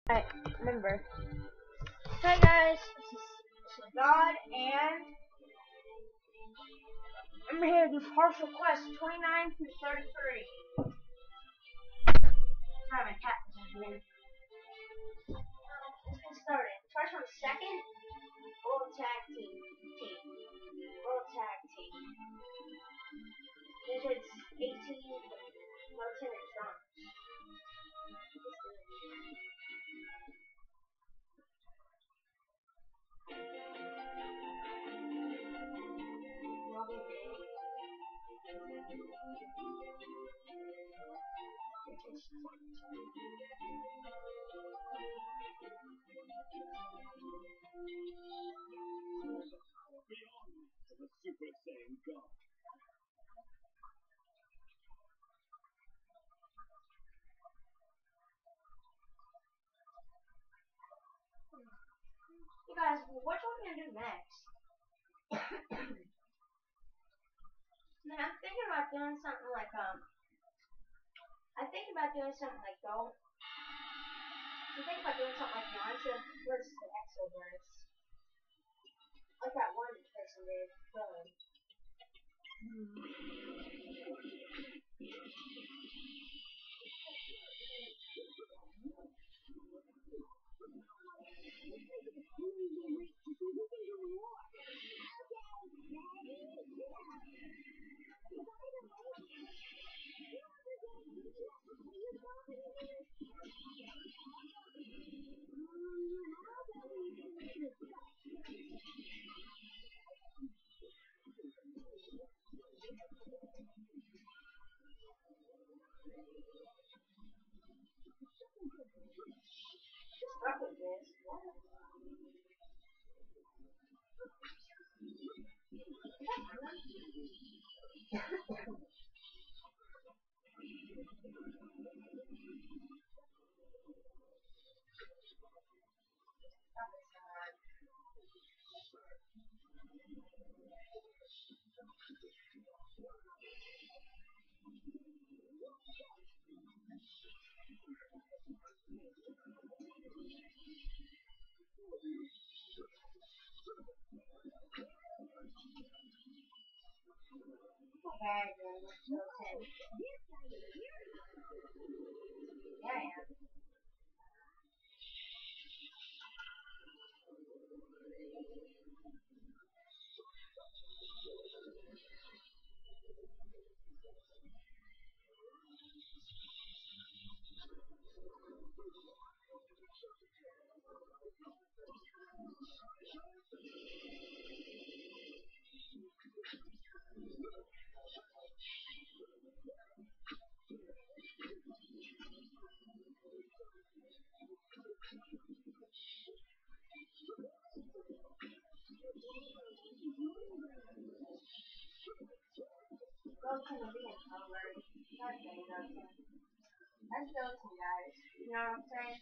Alright, remember. Hi guys, this is God, and I'm here to do partial quest 29 through 33. Sorry, my cat was in here. Let's get started. First one, second, World Tag Team. World Tag Team. Digits 18, Martin and Sean. The Super Saiyan God. You guys, what are we gonna do next? Man, I'm thinking about doing something like don't. I'm thinking about doing something like Beyonce versus the Exoverse. Like that one person did. Really. Stuck with this. Bad, man. So tense. Yeah, I am. Goten is being covered. That's getting Goten. That's Goten, guys. You know what I'm saying?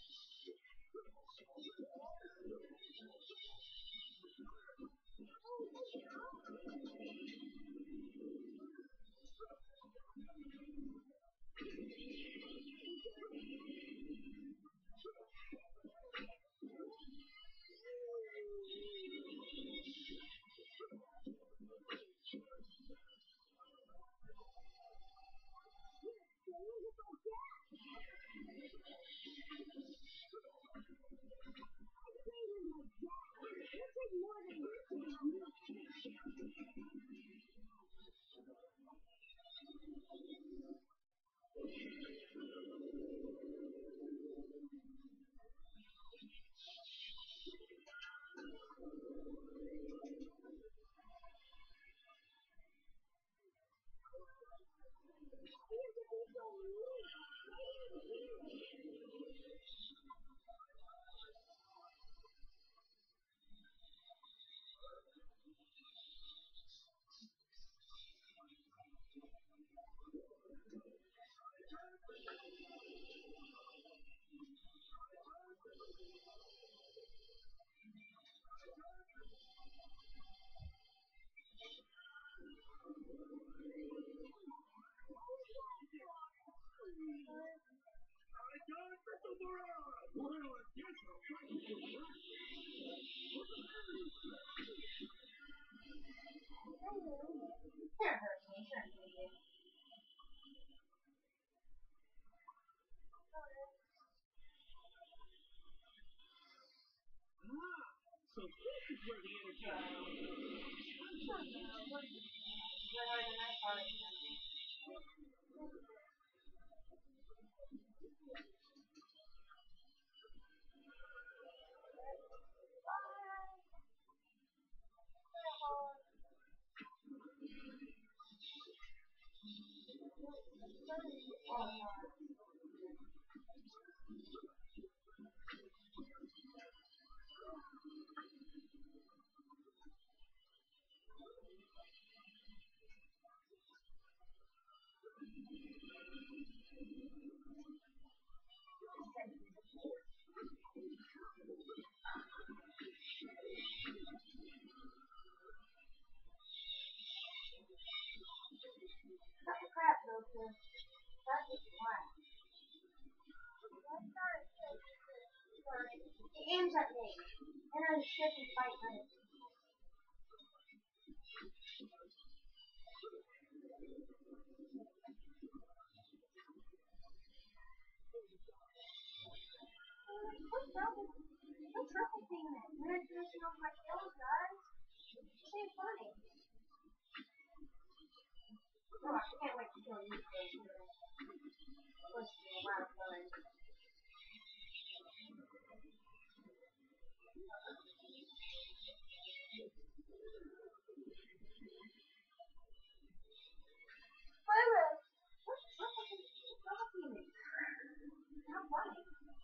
Can't hurt me. It's not gonna do. So this is where the entertainment comes from. Cut the crap, Goku. That's just why. He aims at me. And I shift and fight right. What's triple thing then? You're not finishing off my kills, guys. This ain't funny. Oh, I can't wait to kill you first. Supposed to be a lot of fun. What's triple teaming? How funny.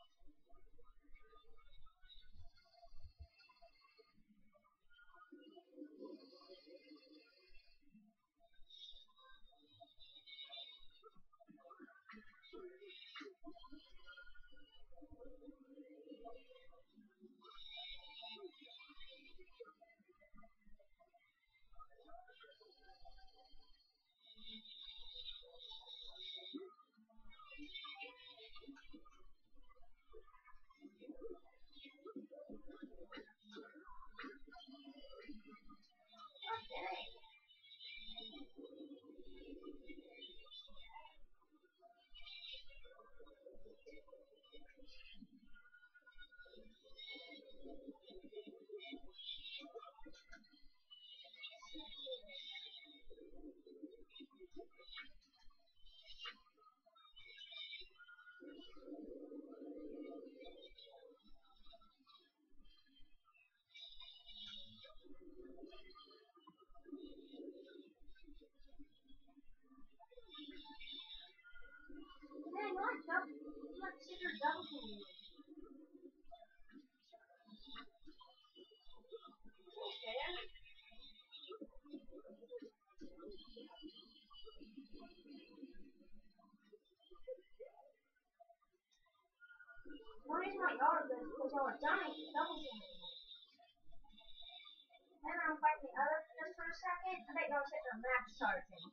Oh, dang. Man, you like double. You like super double teaming me. Okay. The reason why y'all are good is because y'all are double teaming me. Then I'm fighting the other just for a second. I bet y'all sit there max charging.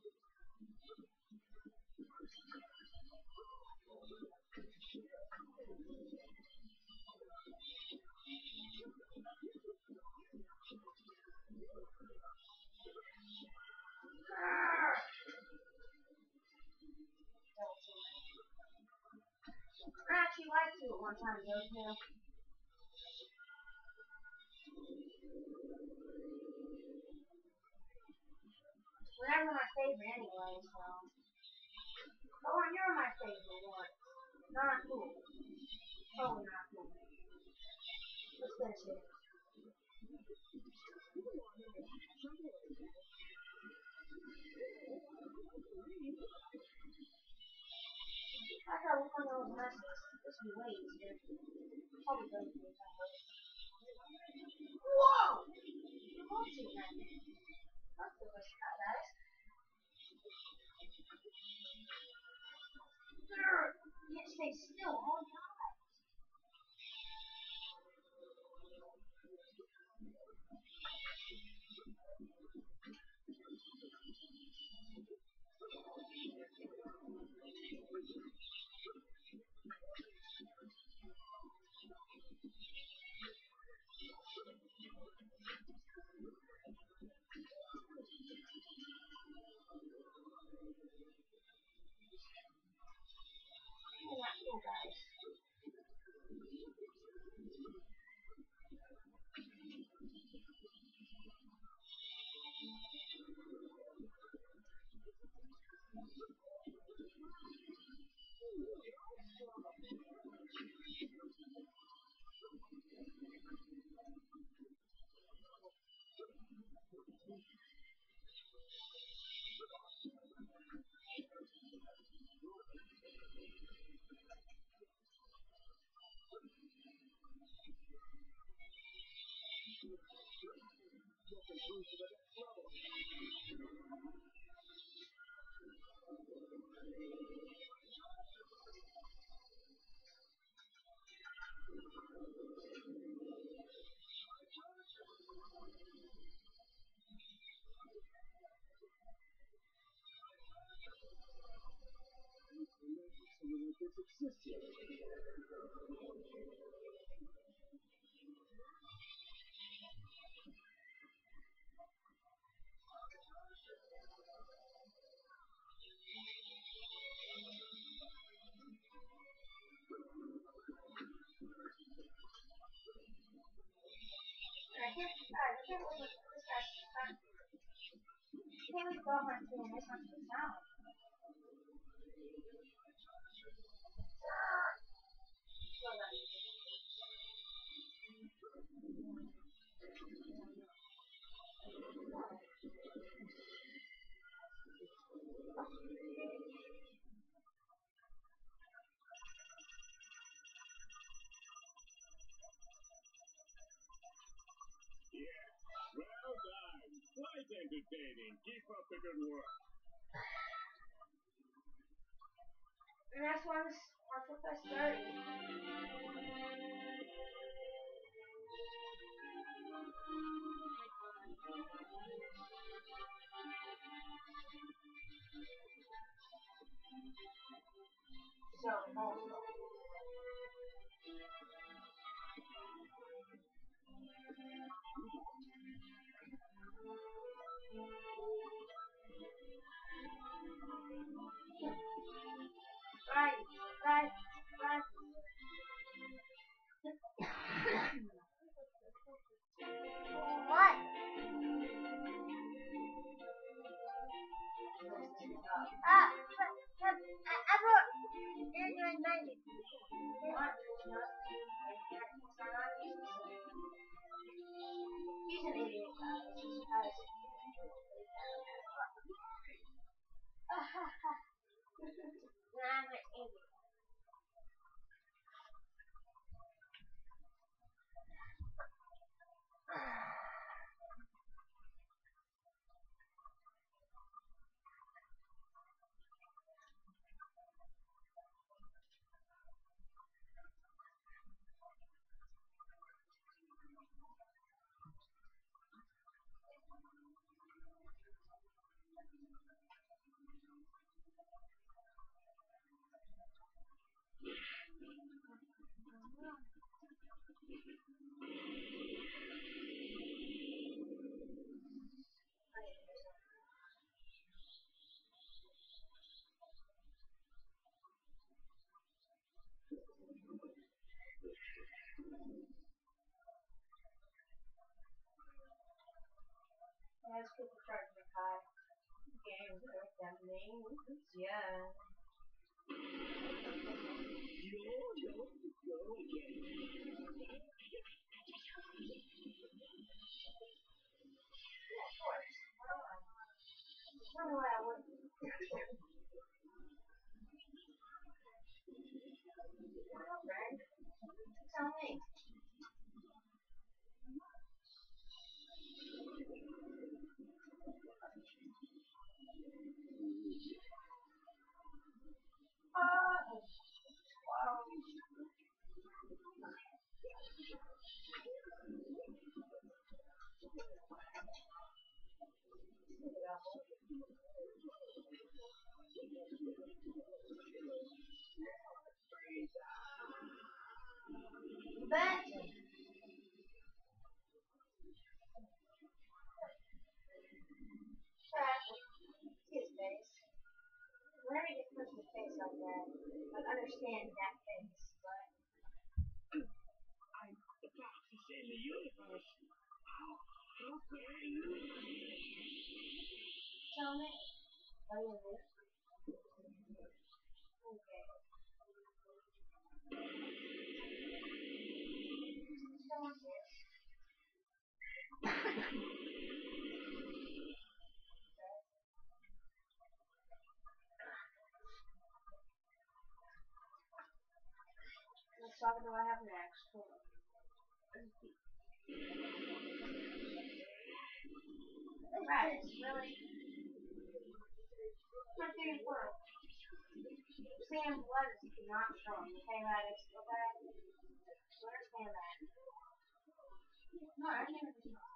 Double teaming. I actually liked you at one time, Goku. We're never my favorite anyway, so. But when you're my favorite one. Not cool. Totally not cool. Let's finish it. I gotta work on those messes. This will be way easier. Probably go through it that way. Whoa! You're both shooting at me. Let's give us that, guys. You can't stay still all the time. You're not cool, guys. I can't believe this guy's stuck. I can't believe girlfriend's doing this much of the sound. Yeah. Well done. Quite entertaining. Keep up the good work. And that's why our football started. So, also. Right, right, right. What? I brought Android 90. What? He's an idiot, guys. I'm an idiot. Let's keep the charge in the car. Game with them names. Yeah. You're going to go again. Yeah, of course. Tell me what I would do. Right? Tell me. Wow. But See his face. Whenever you get punched in the face like that, like understand that face, but I'm the fastest in the universe. How can you? tell me. Are you in this? Okay. Still on this? What song do I have next? Hold on. Right, really? What's the important? Sam was not strong, okay, Radix? Okay? Understand that. No, I never did not.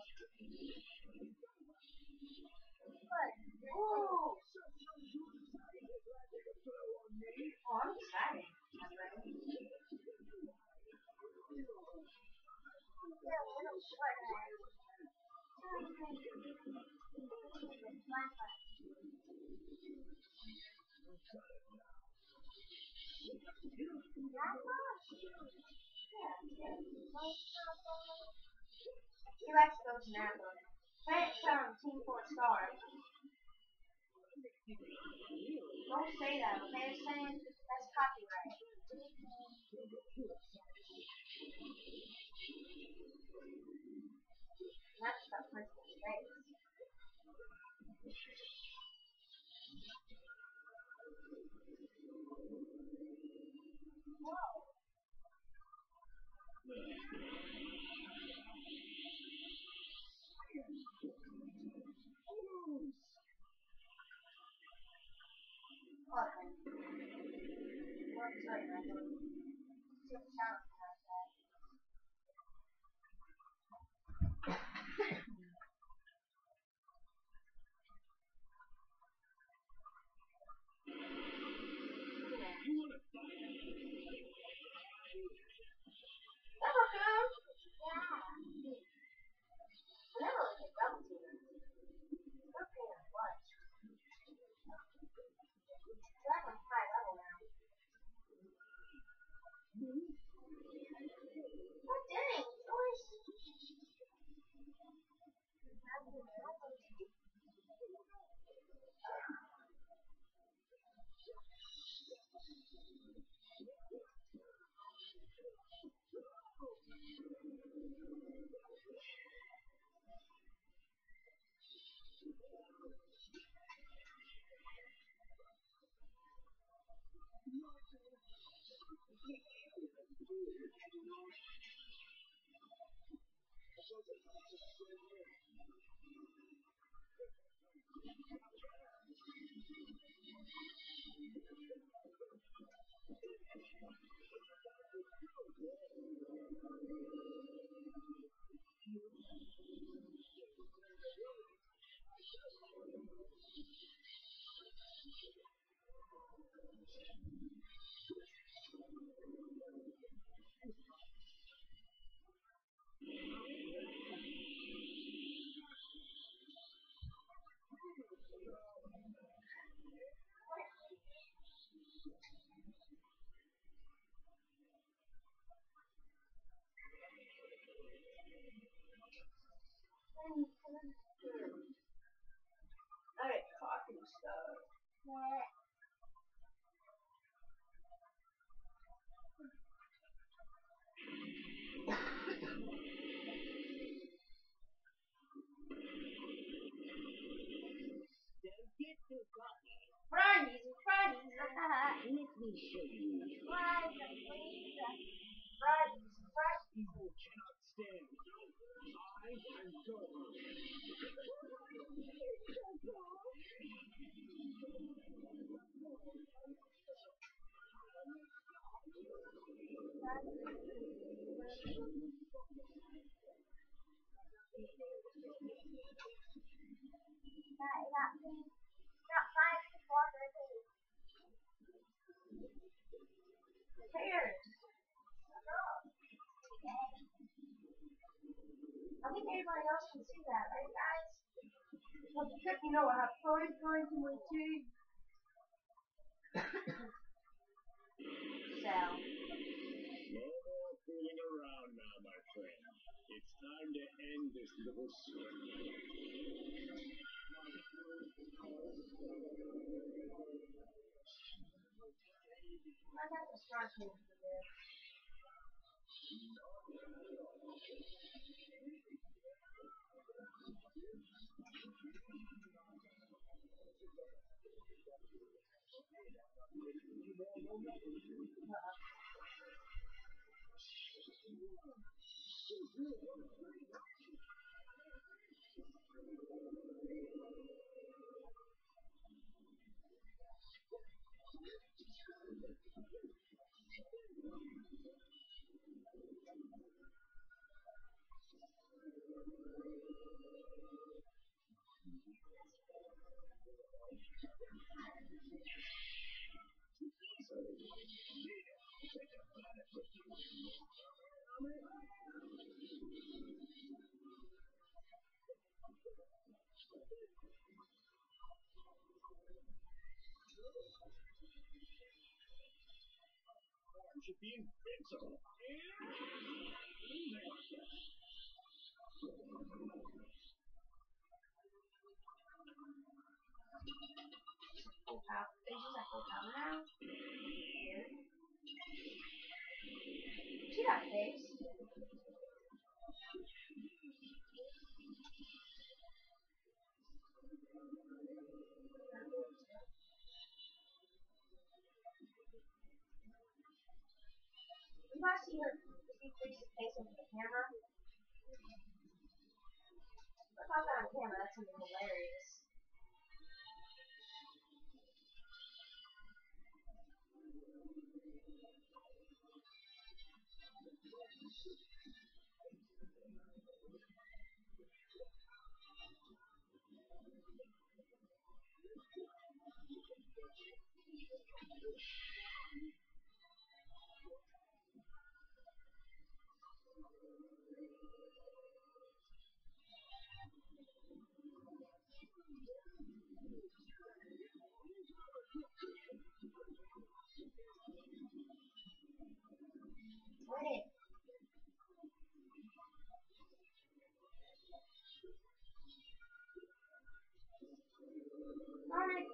What? Ooh! Oh, I'm excited. I'm ready. Yeah, I don't sweat that. He likes those nappers. Thanks, Team 4 Star. Don't say that, okay? Saying that's copyright. That's the principal's face. Okay. Well, sorry, Michael. See what sound like that. Yeah. I never really picked up to them. They're paying us lunch. They're like high level now. Oh, dang. Joyce. I get coffee stuff. What? Fries, fries. Let me show you. Fries, please. Fries, fries. People cannot stand. I am Gohan. Got 5 to 4 Cheers. I think everybody else can see that, right, guys? But because you know I have fluoride going to my teeth. So. No more fooling around now, my friend. It's time to end this little swim. I got the start to there. You should be invincible. Full power. They just have full power now. Weird. She got fixed. You guys see her decrease the face into the camera? Look how that on camera, that's something hilarious. Wait. Alright.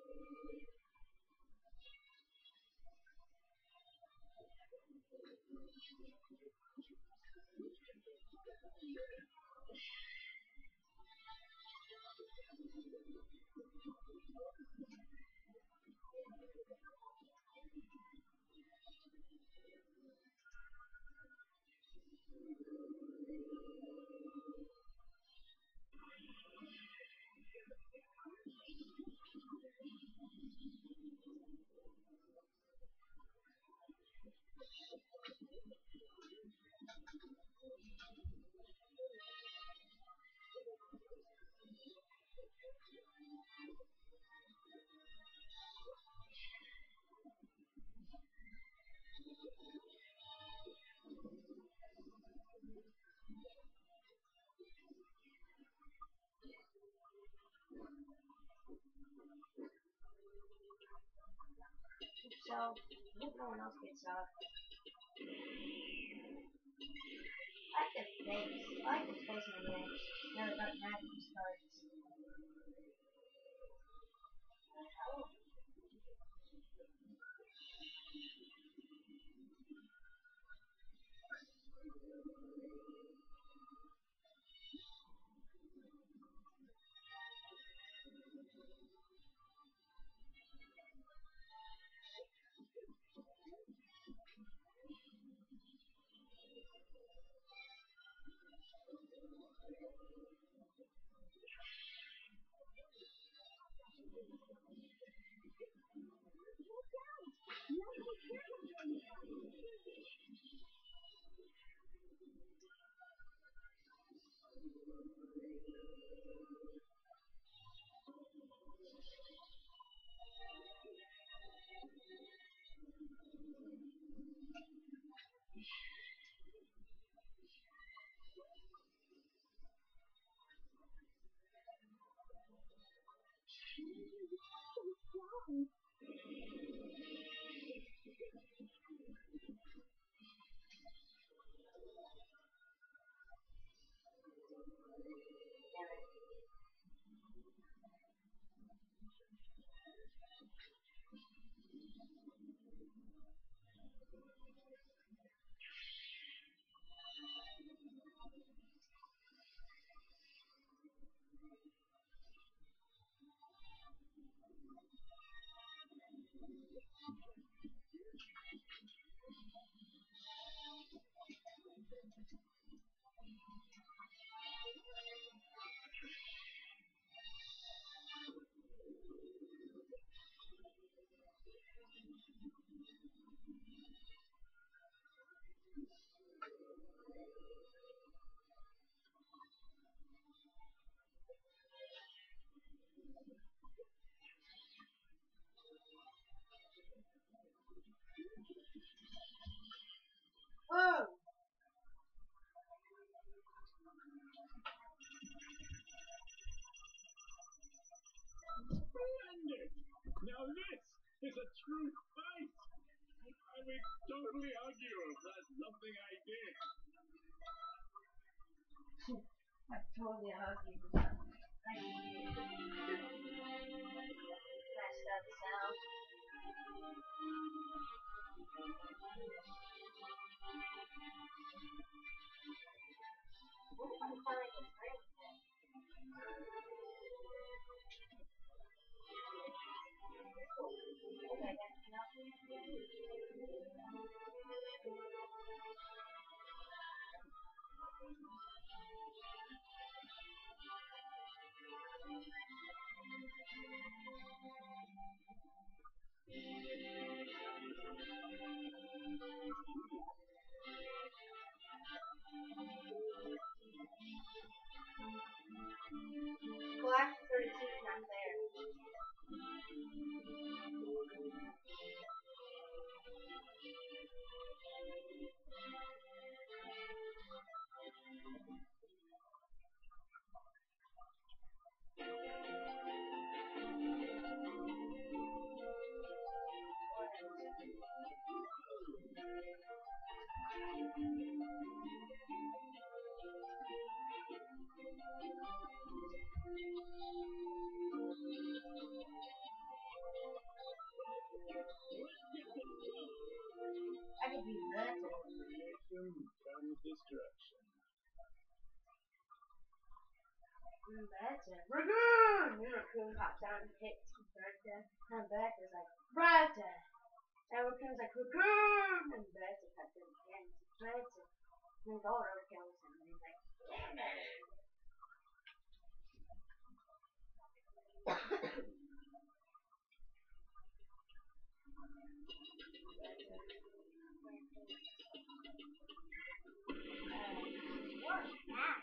So, I hope no one else gets up. I like the face. I like the face on the end. Now that magic starts. Whoa! Splendid! Now this is a true fight! I would totally argue if that's something I did. I totally hug you for that. Messed up sound. What if I find a friend then? Okay, that's enough. Black 32 is not there. I could be better. Comes destruction. Better. Raccoon! And Raccoon pops out and hits Bertha. And Bertha's like, Bertha! And Raccoon's like, Raccoon! And Bertha cuts him again. Bertha. And Goro kills him. And he's like, what's that?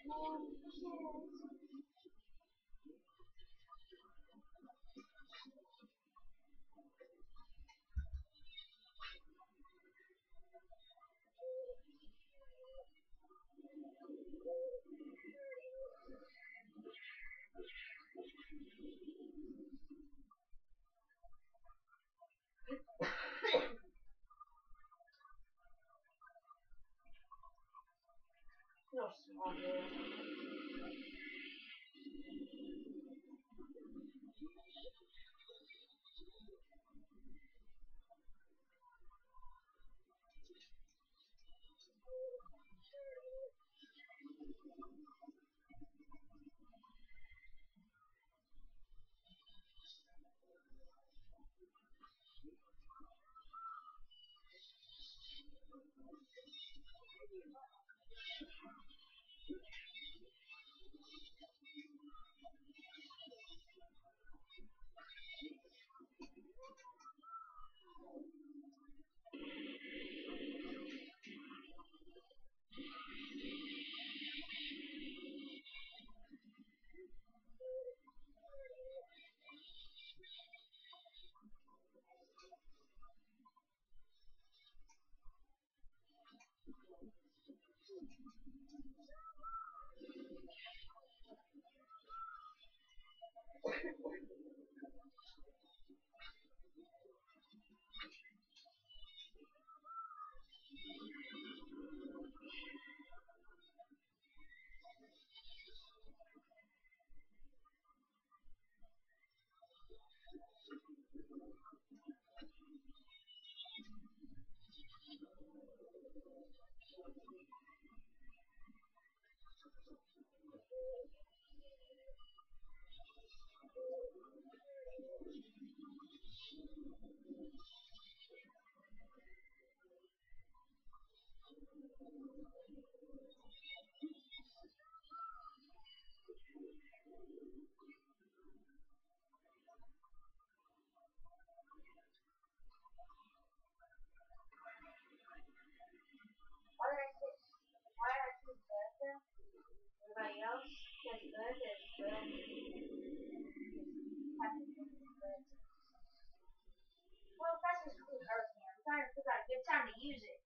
No small boy. Why did I choose Bertha? Everybody else says Bertha is good. Well, that's just cool Earth man. I'm trying to figure out a good time to use it.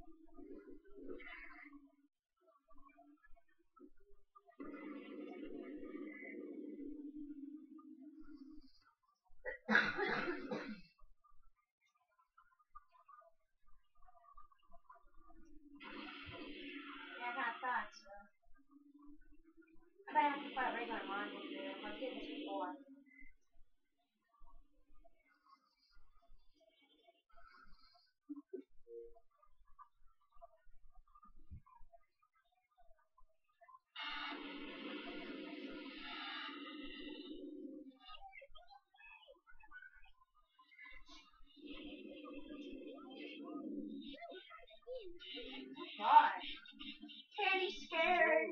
Yeah, I kind of thought so. I might have to fight regular monsters here. I did this before. God. Candy scared.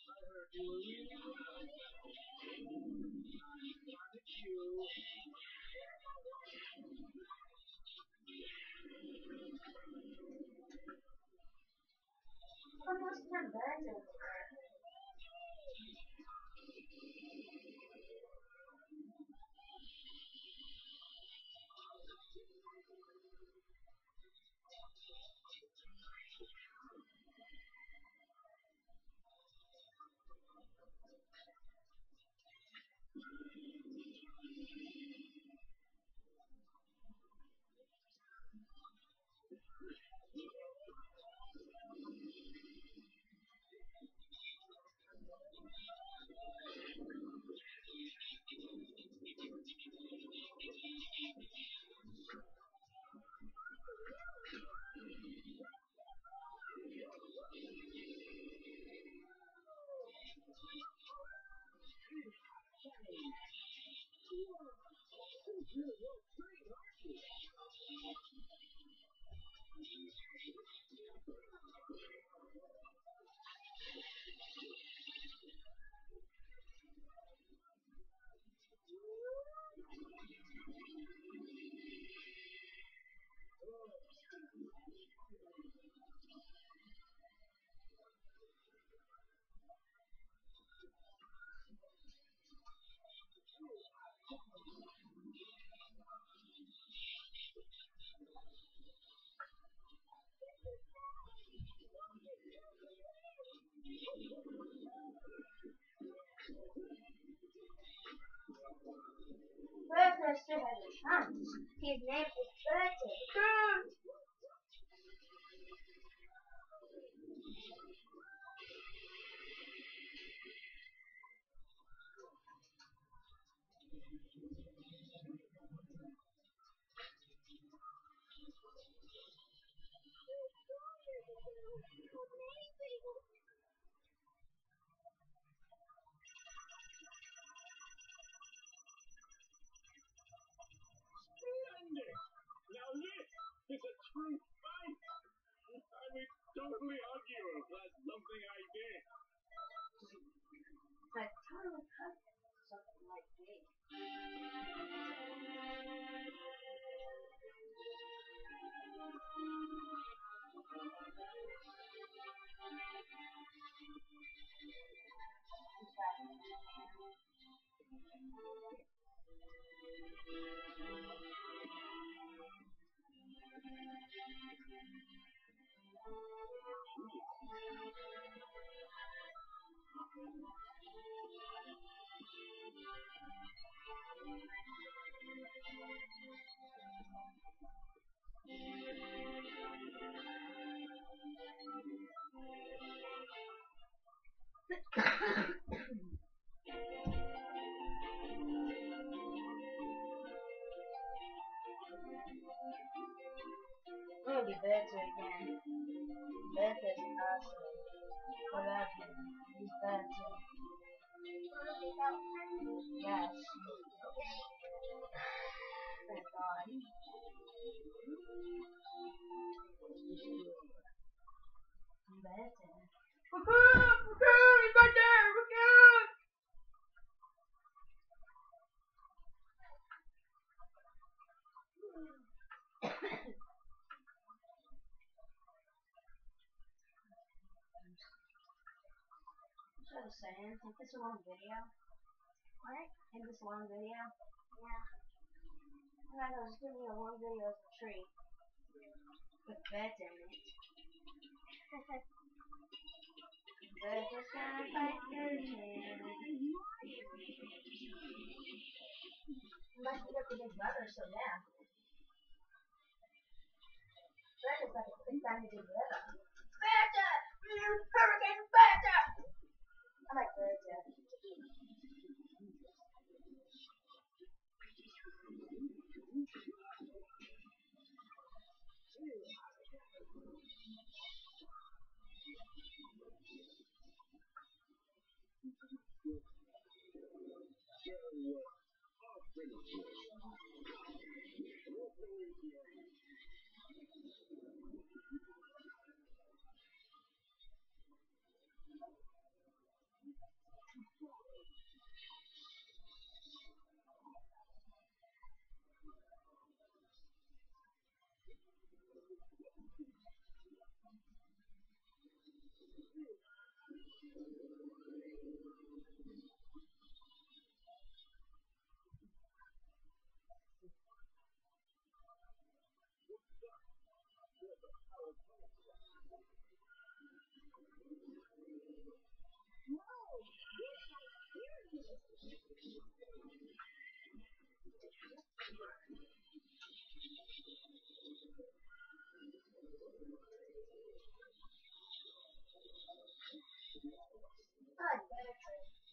What most of the time birds over there? Bertha still has a chance. His name is Bertie. Splendid! Now this is a true fight! I would totally argue if that's something I did. But totally cut something like this. I'm gonna be Bertha again. Bertha's awesome. I love him. He's Bertha. Yes. Thank God. Bertha. We're good! We're good! He's right there! We're good! What I was saying, think this a long video? What? Think this a long video? Yeah. I thought it was giving me a long video of a tree. With beds in it. Versus gonna fight versus. Must be up to his brother, so yeah. Versus like a quick time to do weather. Bertha! Hurricane Bertha! I like Bertha. I like Bertha.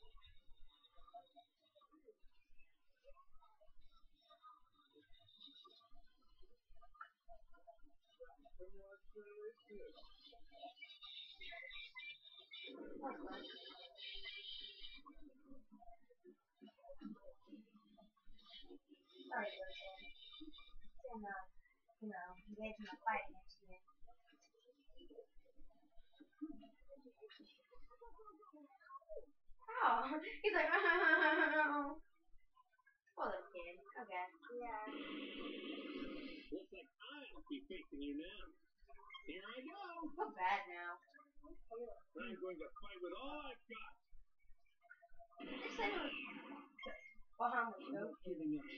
Sorry, Bertha. Engage in a fight against you. Oh, he's like, oh. Poor little kid. Okay. Yeah. Looks like I'll be facing you now. Here I go. Feel bad now. I'm going to fight with all I've got. Just say it was Bahamas, I'm no? not giving up.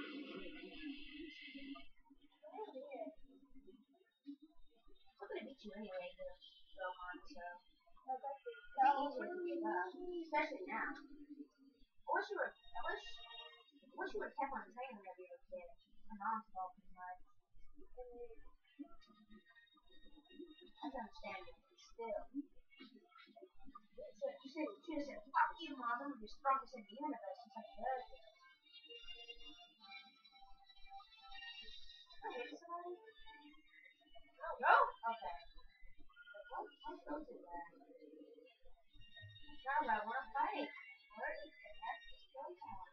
I'm gonna beat you anyway, Gohan, so. It's easier to give up. Especially now. I wish you would have kept on training when you were a kid. My mom's fault pretty much. I can understand it, but still. She just said, fuck you, Mom, I'm the strongest in the universe. It's like, good. I hit somebody? No? Okay. Don't go to that. No, I want to fight. Where is the heck is Gohan?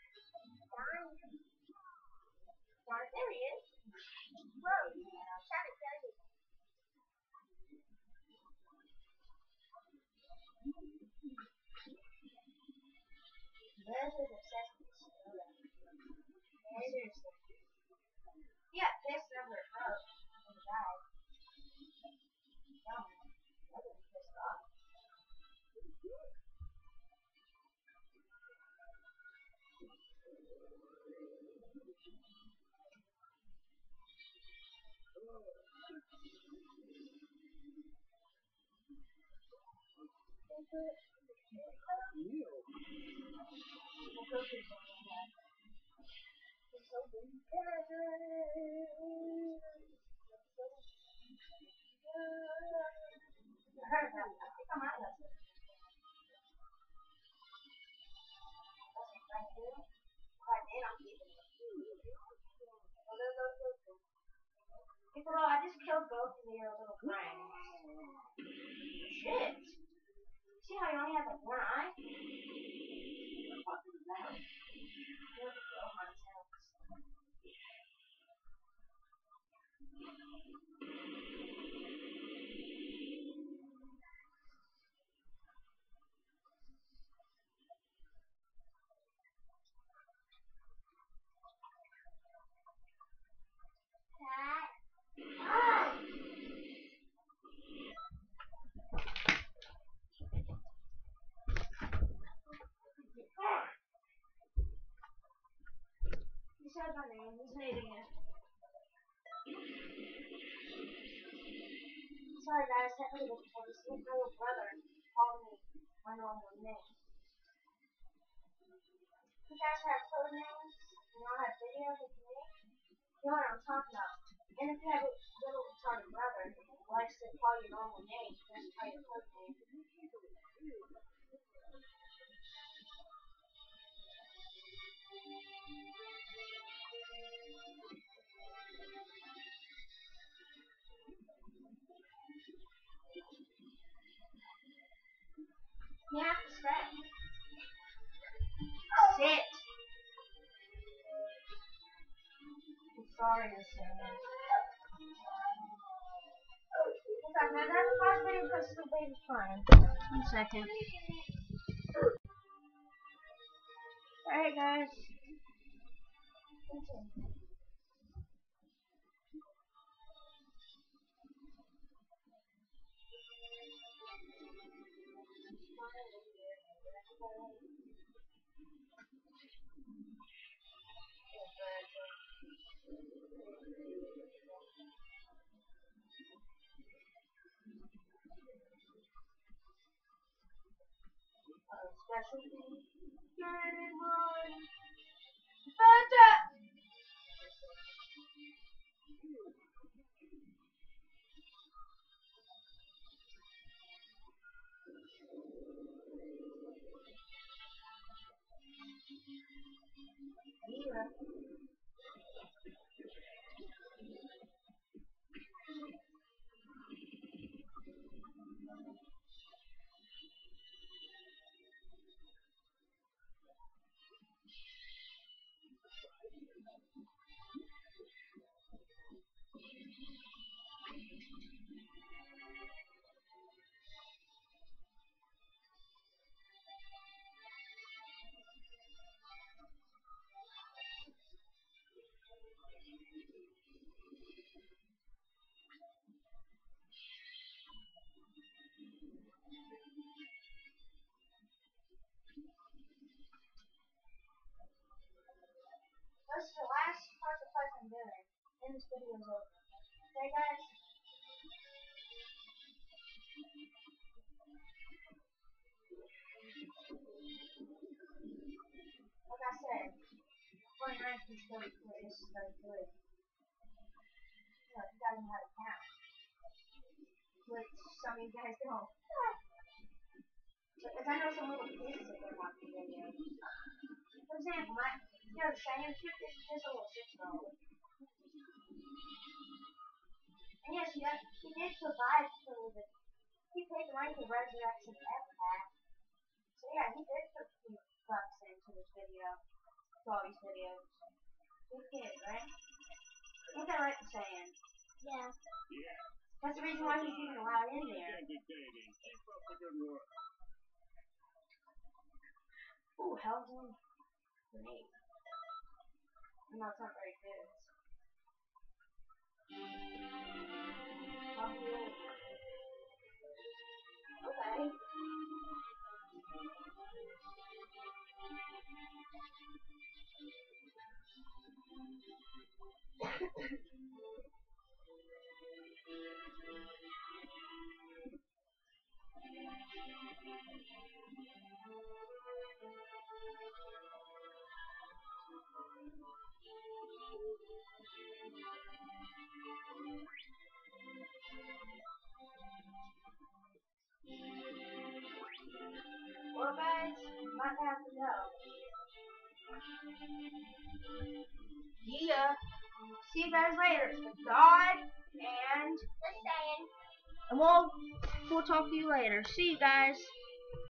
Darn, there he is. Whoa, yeah, I'm trying to tell you. This is obsessed with soda. Seriously. Yeah, pissed over a rope and died. No, I wouldn't be pissed off. You. Well, Goku's the one that. I heard about it. I think I might have. Okay, if I do, if I did, I'm keeping it. Go. Piccolo, I just killed both of your little friends. Shit! See how you only have like one eye? What the fuck is that? Look at Gohan's house. Cat. Hi! He said my name. He's an idiot. So sorry guys, technically this little brother called me my normal name. You guys have code names, and y'all have videos of me, you know what I'm talking about. And if you have a little retarded brother who likes to call you normal names, that's how your code name. You have to stay. Sit. I'm sorry, Miss Sanders. What's up, man? That's a pause video because the baby's crying. 1 second. Alright, guys. Continue. Special game on. Fanta! Yeah. This is the last part of the quest I'm doing. Then this video is over. Okay, guys? Like I said, 29 through 33. This is 33. You know, you guys know how to count. Which some of you guys don't. Because I know some little kids that don't watch the video. For example, the Cheyenne chip is just a little 6-year-old. And yes, he did survive through the. He paid money to resurrect his empath. So yeah, he did put some bucks into this video. To all these videos. Good kid, right? Ain't that right, saying? Yeah. That's the reason why he's even allowed in there. Ooh, hell's in grenade. No, it's not very good. Okay. Well, guys, might have to go. Yeah. See you guys later. It's with God and we'll talk to you later. See you guys.